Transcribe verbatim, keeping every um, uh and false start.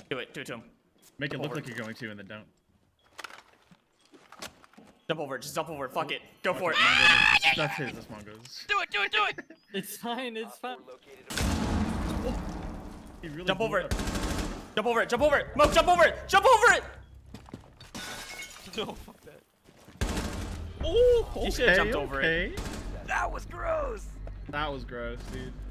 Do it. Do it to him. Make Jump it look over. like you're going to, and then don't. Jump over it. Just jump over it. Fuck it. Go for it. That's his. That's Mongo's. Do it, do it, do it! It's fine, it's fine. He really Jump blew over up. it. Jump over it. Jump over it. Mo, jump over it. Jump over it. No, fuck that. Oh, you should have jumped over it. Okay. That was gross! That was gross, dude.